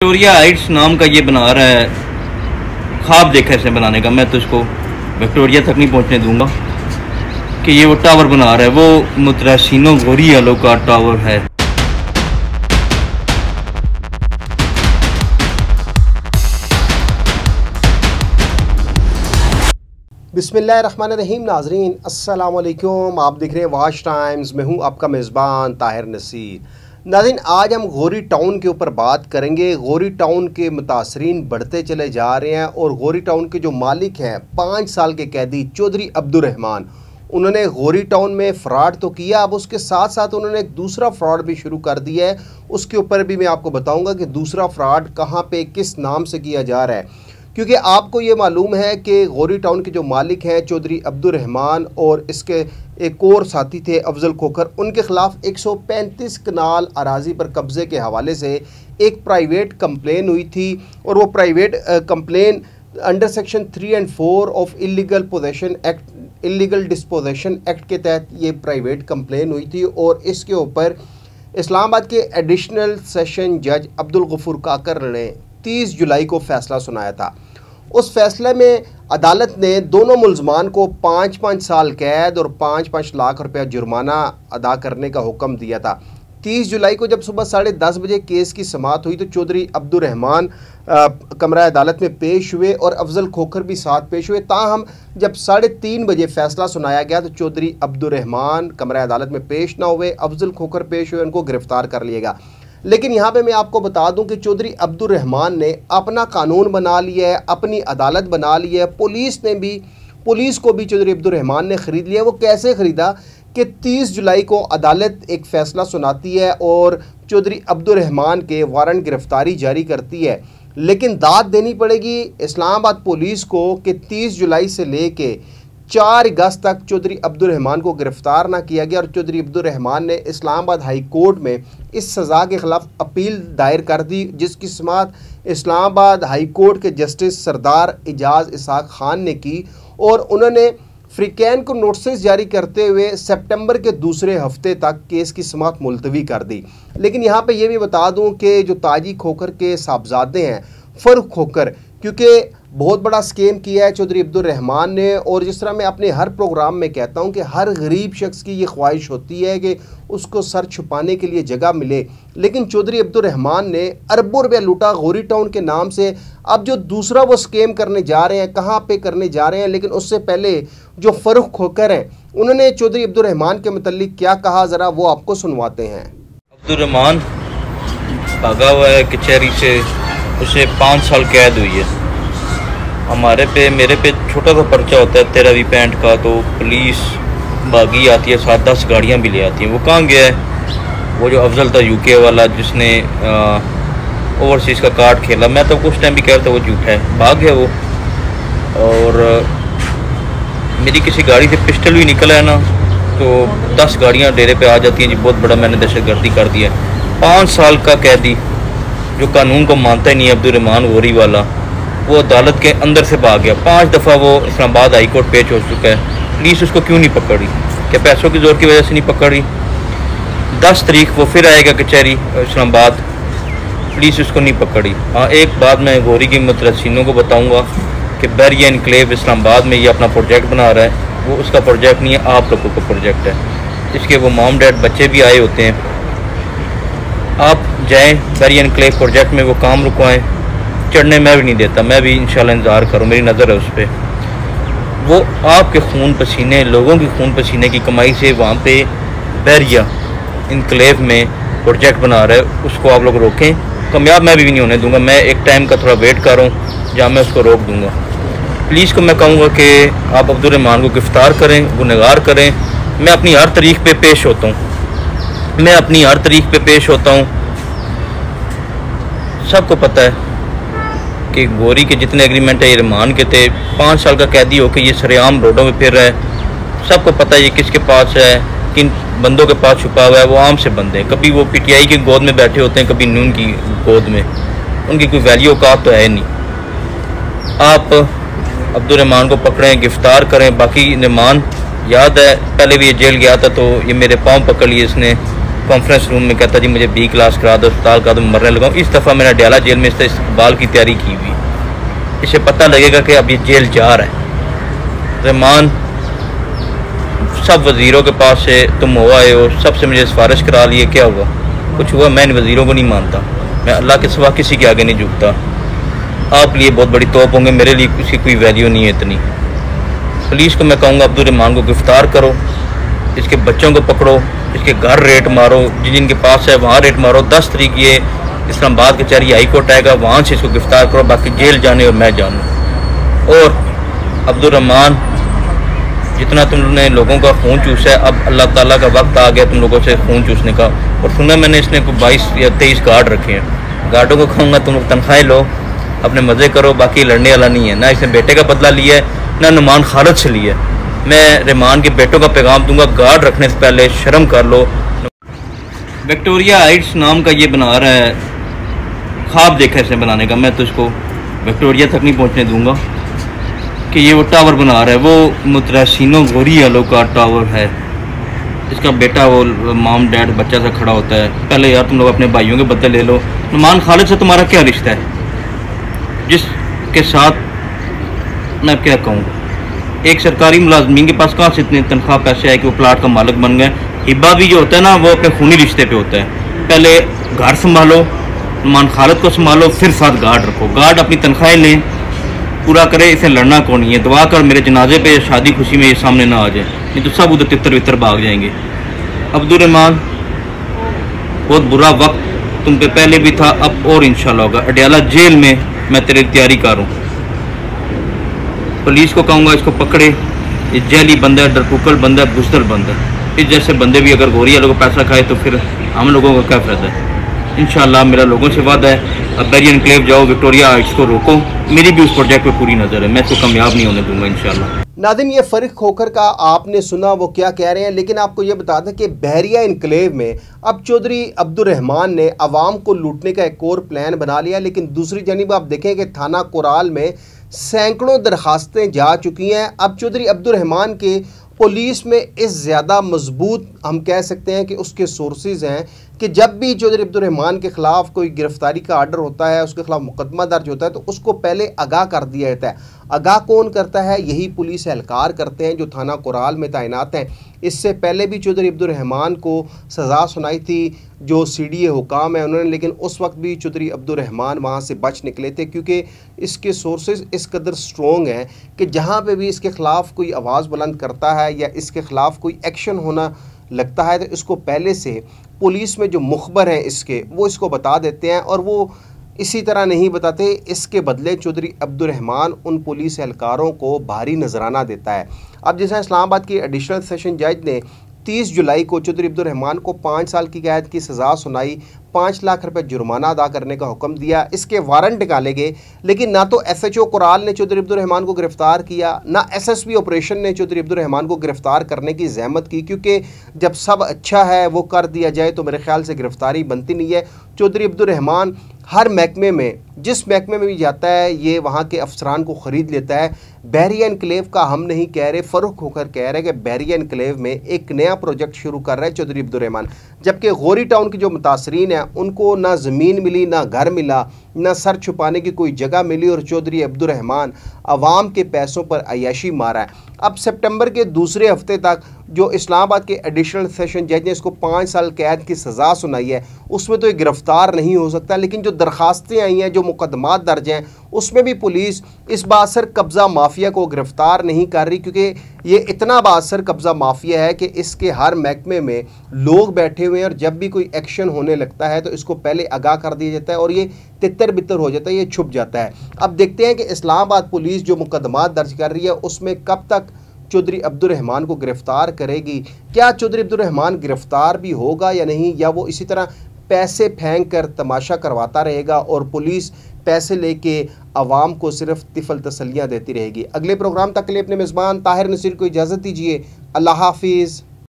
Victoria Heights नाम का ये बना रहा है, ख्वाब देखा इसे बनाने का। मैं तो इसको विक्टोरिया तक नहीं पहुंचने दूंगा कि ये वो टावर बना रहा है, वो मुतरासिनो गोरी वालों का टावर है। बिस्मिल्लाहिर्रहमानिर्रहीम। नाजरीन अस्सलाम वालेकुम, आप देख रहे हैं वाच टाइम्स। मैं हूं आपका मेज़बान ताहिर नसीर। नाज़रीन, आज हम गौरी टाउन के ऊपर बात करेंगे। गौरी टाउन के मुतासरीन बढ़ते चले जा रहे हैं और गौरी टाउन के जो मालिक हैं 5 साल के कैदी चौधरी अब्दुर्रहमान, उन्होंने गौरी टाउन में फ़्रॉड तो किया, अब उसके साथ साथ उन्होंने एक दूसरा फ़्रॉड भी शुरू कर दिया है। उसके ऊपर भी मैं आपको बताऊंगा कि दूसरा फ़्रॉड कहाँ पे किस नाम से किया जा रहा है, क्योंकि आपको ये मालूम है कि गौरी टाउन के जो मालिक हैं चौधरी अब्दुर्रहमान और इसके एक और साथी थे अफजल खोखर, उनके ख़िलाफ़ 135 कनाल अराजी पर कब्ज़े के हवाले से एक प्राइवेट कंप्लेन हुई थी और वो प्राइवेट कंप्लेन अंडर सेक्शन 3 और 4 of illegal possession act, illegal dispossession act के तहत ये प्राइवेट कंप्लेन हुई थी। और इसके ऊपर इस्लामाबाद के एडिशनल सेशन जज अब्दुल गफूर काकर ने 30 जुलाई को फ़ैसला सुनाया था। उस फैसले में अदालत ने दोनों मुल्ज़मान को 5-5 साल कैद और 5-5 लाख रुपया जुर्माना अदा करने का हुक्म दिया था। 30 जुलाई को जब सुबह 10:30 बजे केस की समाअत हुई तो चौधरी अब्दुर्रहमान कमरा अदालत में पेश हुए और अफजल खोखर भी साथ पेश हुए। ताहम जब 3:30 बजे फ़ैसला सुनाया गया तो चौधरी अब्दुर्रहमान कमरा अदालत में पेश ना हुए, अफजल खोखर पेश हुए, उनको गिरफ़्तार कर लिया गया। लेकिन यहाँ पे मैं आपको बता दूं कि चौधरी अब्दुर्रहमान ने अपना कानून बना लिया है, अपनी अदालत बना ली है। पुलिस को भी चौधरी अब्दुर्रहमान ने ख़रीद लिया। वो कैसे ख़रीदा कि 30 जुलाई को अदालत एक फ़ैसला सुनाती है और चौधरी अब्दुर्रहमान के वारंट गिरफ़्तारी जारी करती है, लेकिन दाद देनी पड़ेगी इस्लामाबाद पुलिस को कि 30 जुलाई से ले कर 4 अगस्त तक चौधरी अब्दुर्रहमान को गिरफ़्तार ना किया गया। और चौधरी अब्दुर्रहमान ने इस्लामाबाद हाई कोर्ट में इस सज़ा के ख़िलाफ़ अपील दायर कर दी, जिसकी समाअत इस्लामाबाद हाई कोर्ट के जस्टिस सरदार एजाज़ इसहाक़ ख़ान ने की और उन्होंने फ्रीकैन को नोटिस जारी करते हुए सितंबर के दूसरे हफ्ते तक केस की समाअत मुलतवी कर दी। लेकिन यहाँ पे ये भी बता दूँ कि जो ताजी खोखर के साहबजादे हैं फ़रूख खोखर, क्योंकि बहुत बड़ा स्कीम किया है चौधरी अब्दुर्रहमान ने। और जिस तरह मैं अपने हर प्रोग्राम में कहता हूं कि हर गरीब शख्स की ये ख्वाहिश होती है कि उसको सर छुपाने के लिए जगह मिले, लेकिन चौधरी अब्दुर्रहमान ने अरबों रुपया लूटा गौरी टाउन के नाम से। अब जो दूसरा वो स्कीम करने जा रहे हैं, कहाँ पे करने जा रहे हैं, लेकिन उससे पहले जो फ़रूख खोखर हैं उन्होंने चौधरी अब्दुर्रहमान के मुतल्लिक क्या कहा, ज़रा वो आपको सुनवाते हैं। अब्दुर्रहमान भागा हुआ है कचहरी से, उसे 5 साल कैद हुई है। मेरे पे छोटा सा पर्चा होता है 13-20 का, तो पुलिस भागी आती है, 7-10 गाड़ियाँ भी ले आती हैं। वो कहाँ गया है? वो जो अफजल था यूके वाला जिसने ओवरसीज़ का कार्ड खेला, मैं तो कुछ टाइम भी कह रहा था वो झूठा है, भाग गया वो। और मेरी किसी गाड़ी से पिस्टल भी निकला है ना, तो 10 गाड़ियाँ डेरे पे आ जाती हैं जी, बहुत बड़ा मैंने दहशतगर्दी कर दिया है। 5 साल का कैदी जो कानून को मानता ही नहीं है, अब्दुर्रहमान गोरी वाला, वो अदालत के अंदर से भाग गया। 5 दफ़ा वो इस्लामाबाद हाई कोर्ट पेश हो चुका है। पुलिस उसको क्यों नहीं पकड़ी? क्या पैसों की ज़ोर की वजह से नहीं पकड़ी? 10 तारीख वो फिर आएगा कचहरी इस्लामाबाद, पुलिस उसको नहीं पकड़ी। हाँ, एक बात मैं गोरी के मुतरसिनों को बताऊंगा कि बैरिया इनक्लेव इस्लामाबाद में ये अपना प्रोजेक्ट बना रहा है, वो उसका प्रोजेक्ट नहीं है, आप लोगों का प्रोजेक्ट है। इसके वो मॉम डैड बच्चे भी आए होते हैं। आप जाएँ बैरिया इनक्लेव प्रोजेक्ट में, वो काम रुकवाएँ। चढ़ने मैं भी नहीं देता, मैं भी इंशाल्लाह इंतज़ार करूँ, मेरी नज़र है उस पर। वो आपके खून पसीने, लोगों की खून पसीने की कमाई से वहाँ पे बैरिया इनक्लेव में प्रोजेक्ट बना रहा है, उसको आप लोग रोकें। कामयाब मैं भी नहीं होने दूंगा। मैं एक टाइम का थोड़ा वेट कर रहा हूँ जहाँ मैं उसको रोक दूँगा। पुलिस को मैं कहूँगा कि आप अब्दुर्रहमान को गिरफ़्तार करें, गुनहगार करें। मैं अपनी हर तारीख पे पेश होता हूँ, सबको पता है कि गोरी के जितने एग्रीमेंट है ये रहमान के थे। 5 साल का कैदी होकर ये सरेआम रोडों में फिर रहा है। सबको पता है ये किसके पास है, किन बंदों के पास छुपा हुआ है। वो आम से बंदे हैं, कभी वो पीटीआई की गोद में बैठे होते हैं, कभी नून की गोद में। उनकी कोई वैल्यू का तो है नहीं। आप अब्दुर्रहमान को पकड़ें, गिरफ़्तार करें। बाकी रहमान याद है पहले भी ये जेल गया था तो ये मेरे पाँव पकड़ लिए इसने, कॉन्फ्रेंस रूम में कहता जी मुझे बी क्लास करा दो, अस्पताल करा दो, मरने लगा हूँ। इस दफ़ा मैंने अडयाला जेल में इससे इस्तकबाल की तैयारी की हुई। इसे पता लगेगा कि अब ये जेल जा रहा है। रहमान सब वज़ीरों के पास से तुम हो आए हो, सबसे मुझे सिफारिश करा लिए, क्या हुआ? कुछ हुआ? मैं इन वज़ीरों को नहीं मानता, मैं अल्लाह के सिवा किसी के आगे नहीं झुकता। आप लिए बहुत बड़ी तोप होंगे, मेरे लिए इसकी कोई वैल्यू नहीं है इतनी। पुलिस को मैं कहूँगा अब्दुल रहमान को गिरफ़्तार करो, इसके बच्चों को पकड़ो, इसके घर रेट मारो, जिनके पास है वहाँ रेट मारो। 10 तारीख ये इस्लामाबाद कचहरी हाई कोर्ट आएगा, वहाँ से इसको गिरफ़्तार करो, बाकी जेल जाने और मैं जानूँ। और अब्दुल रहमान, जितना तुमने लोगों का खून चूसा है, अब अल्लाह ताला का वक्त आ गया तुम लोगों से खून चूसने का। और सुना मैंने इसने को 22 या 23 गार्ड रखे हैं। गार्डों को कहूँगा तुम लोग तनख्वाहें लो, अपने मज़े करो, बाकी लड़ने वाला नहीं है। ना इसने बेटे का बदला लिया है, ना नुमान खालिद से लिया है। मैं रहमान के बेटों का पैगाम दूंगा, गार्ड रखने से पहले शर्म कर लो। विक्टोरिया हाइट्स नाम का ये बना रहा है, ख्वाब देखा इसने बनाने का, मैं तो इसको विक्टोरिया तक नहीं पहुंचने दूंगा कि ये वो टावर बना रहा है। वो मुतरसिनो गोरी आलो का टावर है, इसका बेटा वो माम डैड बच्चा सा खड़ा होता है। पहले यार तुम लोग अपने भाइयों के बदले ले लो। नुमान खालिद से तुम्हारा क्या रिश्ता है, जिसके साथ मैं क्या कहूँ, एक सरकारी मुलाजमीन के पास कहाँ से इतने तनख्वाह पैसे आए कि वो प्लाट का मालिक बन गए। हिब्बा भी जो होता है ना, वो अपने खूनी रिश्ते पे होता है। पहले घर संभालो, नुमान खालिद को संभालो, फिर साथ गार्ड रखो। गार्ड अपनी तनख्वाहें लें, पूरा करे, इसे लड़ना कौन नहीं है। दुआ कर मेरे जनाजे पे शादी खुशी में ये सामने ना आ जाए, नहीं तो सब उधर तितर वितर भाग जाएंगे। अब्दुल रहमान, बहुत बुरा वक्त तुम पे पहले भी था, अब और इंशाल्लाह होगा। अडयाला जेल में मैं तेरी तैयारी करूँ। पुलिस को कहूँगा इसको पकड़े, ये जैली बंदा है, डरपुकल बंदा है, बुजदल बंदा है। इस जैसे बंदे भी अगर गोरिया लोगों को पैसा खाए तो फिर हम लोगों का क्या फ़ायदा है। इंशाल्लाह मेरा लोगों से वादा है, अब बैरियर एनक्लेव जाओ, विक्टोरिया हाइट्स को रोको। मेरी भी उस प्रोजेक्ट पे पूरी नज़र है, मैं तो कामयाब नहीं होने दूंगा इंशाल्लाह। नादिन, ये फ़रीक खोखर का आपने सुना वो क्या कह रहे हैं, लेकिन आपको ये बता दें कि बहरिया इनकलेव में अब चौधरी अब्दुल रहमान ने अवाम को लूटने का एक और प्लान बना लिया। लेकिन दूसरी जानिब आप देखें कि थाना कोराल में सैकड़ों दरखास्तें जा चुकी हैं। अब चौधरी अब्दुल रहमान के पुलिस में इस ज़्यादा मजबूत हम कह सकते हैं कि उसके सोर्सेज हैं कि जब भी चौधरी अब्दुल रहमान के ख़िलाफ़ कोई गिरफ़्तारी का आर्डर होता है, उसके ख़िलाफ़ मुकदमा दर्ज होता है, तो उसको पहले आगाह कर दिया जाता है। आगाह कौन करता है? यही पुलिस एहलकार करते हैं जो थाना कोराल में तैनात हैं। इससे पहले भी चौधरी अब्दुल रहमान को सज़ा सुनाई थी जो CDA हुकाम है उन्होंने, लेकिन उस वक्त भी चौधरी अब्दुल रहमान वहाँ से बच निकले थे, क्योंकि इसके सोर्सेज इस कदर स्ट्रॉन्ग हैं कि जहाँ पे भी इसके ख़िलाफ़ कोई आवाज़ बुलंद करता है या इसके ख़िलाफ़ कोई एक्शन होना लगता है, तो इसको पहले से पुलिस में जो मुखबर हैं इसके, वो इसको बता देते हैं। और वो इसी तरह नहीं बताते, इसके बदले चौधरी अब्दुल रहमान उन पुलिस एहलकारों को भारी नजराना देता है। अब जैसा इस्लामाबाद की एडिशनल सेशन जज ने 30 जुलाई को चौधरी अब्दुल रहमान को 5 साल की कैद की सज़ा सुनाई, 5 लाख रुपए जुर्माना अदा करने का हुक्म दिया। इसके वारंट निकाले गए, लेकिन ना तो SHO कोराल ने चौधरी अब्दुल रहमान को गिरफ़्तार किया, ना SSP ऑपरेशन ने चौधरी अब्दुल रहमान को गिरफ़्तार करने की जहमत की, क्योंकि जब सब अच्छा है वो कर दिया जाए तो मेरे ख्याल से गिरफ़्तारी बनती नहीं है। चौधरी अब्दुल रहमान हर महकमे में, जिस महकमे में भी जाता है, ये वहाँ के अफसरान को ख़रीद लेता है। बहरिया इनकलेव का हम नहीं कह रहे, फ़रूख होकर कह रहे हैं कि बहरिया इनकलेव में एक नया प्रोजेक्ट शुरू कर रहा है चौधरी अब्दुल रहमान, जबकि गौरी टाउन की जो मुतासरीन हैं उनको ना ज़मीन मिली, ना घर मिला, ना सर छुपाने की कोई जगह मिली, और चौधरी अब्दुल रहमान आवाम के पैसों पर अयाशी मारा है। अब सितंबर के दूसरे हफ्ते तक जो इस्लामाबाद के एडिशनल सेशन जज ने इसको 5 साल कैद की सज़ा सुनाई है, उसमें तो ये गिरफ़्तार नहीं हो सकता। लेकिन जो दरखास्तें आई हैं, जो मुकदमात दर्ज हैं, उसमें भी पुलिस इस बासर कब्ज़ा माफिया को गिरफ़्तार नहीं कर रही, क्योंकि ये इतना बासर कब्ज़ा माफिया है कि इसके हर महकमे में लोग बैठे हुए हैं, और जब भी कोई एक्शन होने लगता है तो इसको पहले आगाह कर दिया जाता है और ये तितर बितर हो जाता है, ये छुप जाता है। अब देखते हैं कि इस्लामाबाद पुलिस जो मुकदमात दर्ज कर रही है उसमें कब तक चौधरी अब्दुल रहमान को गिरफ़्तार करेगी। क्या चौधरी अब्दुल रहमान गिरफ़्तार भी होगा या नहीं, या वो इसी तरह पैसे फेंक कर तमाशा करवाता रहेगा और पुलिस पैसे लेके आवाम को सिर्फ तिफल तसलियाँ देती रहेगी। अगले प्रोग्राम तक के लिए अपने मेज़बान ताहिर नसीर को इजाज़त दीजिए। अल्लाह हाफिज़।